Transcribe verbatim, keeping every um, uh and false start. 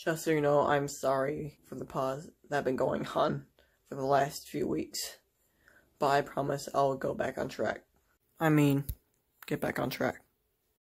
Just so you know, I'm sorry for the pause that been going on for the last few weeks. But I promise I'll go back on track. I mean, get back on track.